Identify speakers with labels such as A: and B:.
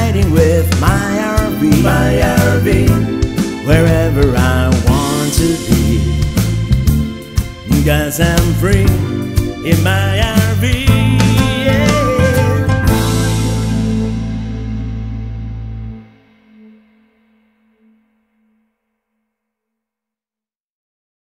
A: riding with my RV, wherever I want to be, 'cause I'm free in my